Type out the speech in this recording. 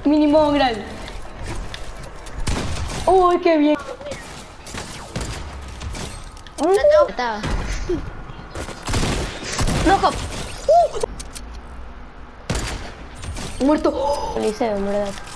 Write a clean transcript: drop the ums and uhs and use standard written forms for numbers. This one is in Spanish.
Mínimo grande. Uy, qué bien. Estaba. Rojo. Muerto. Liceo, en verdad.